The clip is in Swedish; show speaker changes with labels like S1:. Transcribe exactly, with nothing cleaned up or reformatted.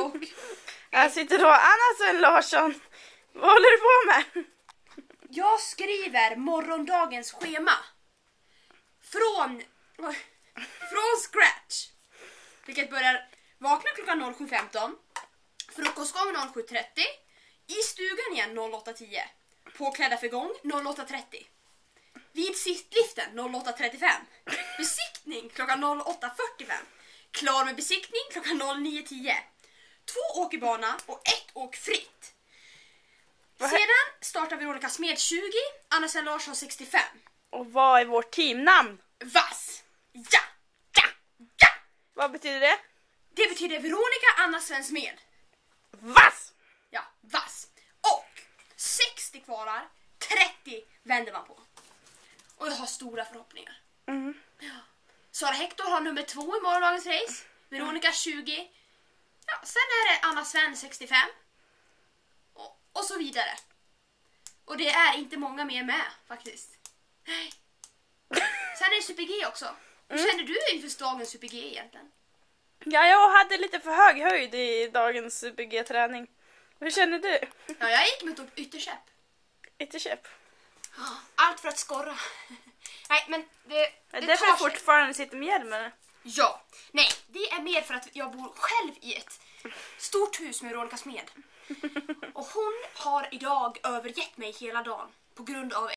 S1: Och
S2: här sitter då Anna Sven Larsson. Vad håller du på med?
S1: jag skriver morgondagens schema. Från, från scratch. Vilket börjar vakna klockan sju femton. Frukostgång sju trettio. I stugan igen åtta tio. Påklädda för gång åtta trettio. Vid sittliften åtta trettiofem. Besiktning klockan åtta fyrtiofem. Klar med besiktning klockan nio tio. Två åkerbana och ett åk fritt. Sedan startar Veronica Smed tjugo, Anna Sven Larsson sextiofem.
S2: Och vad är vårt teamnamn?
S1: Vass! Ja! Ja! Ja!
S2: Vad betyder det?
S1: Det betyder Veronica Anna Sven Smed.
S2: Vass!
S1: Ja, vass. Och sextio kvarar, trettio vänder man på. Och jag har stora förhoppningar.
S2: Mm.
S1: Ja. Sara Hector har nummer två i morgondagens race. Veronica tjugo. Ja, sen är det Anna Sven sextiofem. Och, och så vidare. Och det är inte många mer med faktiskt. Nej. Sen är det Super G också. Hur
S2: Mm.
S1: känner du inför dagens Super G egentligen?
S2: Ja, jag hade lite för hög höjd i dagens Super G-träning. Hur känner du?
S1: Ja, jag gick med ett ytterkäpp.
S2: Ytterkäpp.
S1: Allt för att skorra. Nej, men det,
S2: Är
S1: det
S2: det därför
S1: tar
S2: jag
S1: sig.
S2: fortfarande sitter med hjälmen?
S1: Ja, nej, det är mer för att jag bor själv i ett stort hus med Veronica Smed. Och hon har idag övergett mig hela dagen på grund av